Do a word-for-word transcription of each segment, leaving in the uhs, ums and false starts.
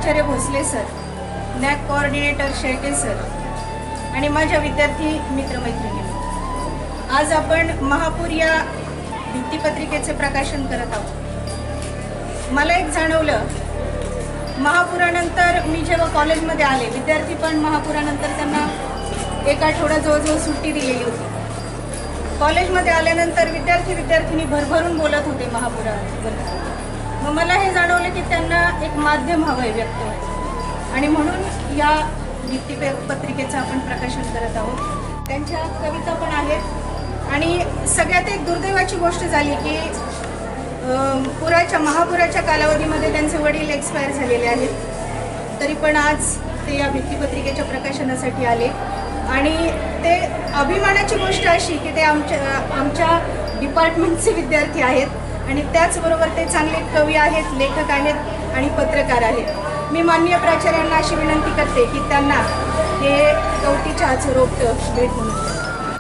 प्राचार्य Bhosale sir, NAAC coordinator Shelke sir आणि माझ्या विद्यार्थी मित्रमैत्रिणी, आज आपण महापूर या भित्तिपत्रिकेचे प्रकाशन करत आहोत। मला एक जाणवलं, महापुरानंतर मी जेव्हा कॉलेजमध्ये आले, विद्यार्थी पण महापुरानंतर त्यांना एक आठवडा जवळजवळ सुट्टी दिलेली होती। कॉलेजमध्ये आल्यानंतर विद्यार्थी विद्यार्थिनी भरभरून बोलत होते महापुराबद्दल। मग मला हे जाणवलं की त्यांना एक माध्यम हवं आहे व्यक्त व्हायचं, आणि म्हणून या भित्तिपत्रिकेचं आपण प्रकाशन करत आहोत। त्यांच्या कविता पण आहेत, आणि सगळ्यात एक दुर्दैवाची गोष्ट झाली की पुराच्या महापुराच्या कालावधीमध्ये त्यांचे वडील एक्सपायर झालेले आहेत, तरी पण आज ते या भित्तिपत्रिकेच्या प्रकाशनासाठी आले। आणि ते अभिमानाची गोष्ट अशी की ते आमच्या आमच्या डिपार्टमेंटचे विद्यार्थी आहेत, आणि त्याचबरोबर ते चांगले कवी आहेत, लेखक आहेत आणि पत्रकार आहेत। मी माननीय प्राचार्यांना अशी विनंती करते की त्यांना हे कवटी चहाचं रोपटं भेट म्हणून द्या।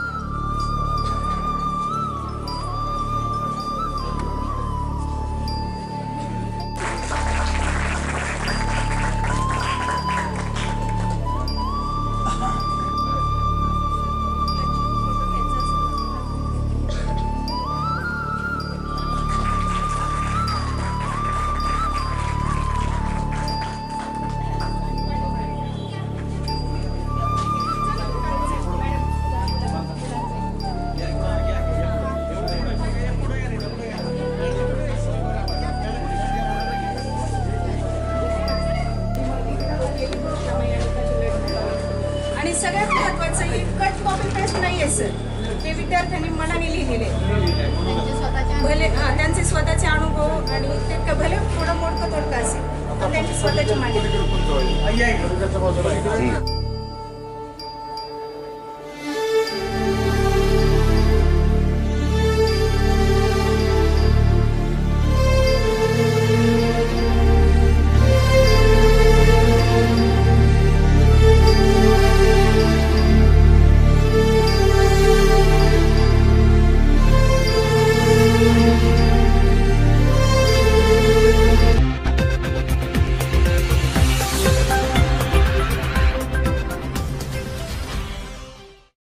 सगळ्यात महत्त्वाचं हे कट कॉपी पेस्ट नाही आहे सर, ते विद्यार्थ्यांनी मनाने लिहिलेले भले, हां त्यांचे स्वतःचे अनुभव, आणि ते भले थोडं मोडकं तोडकं असेल पण त्यांची स्वतःची माहिती।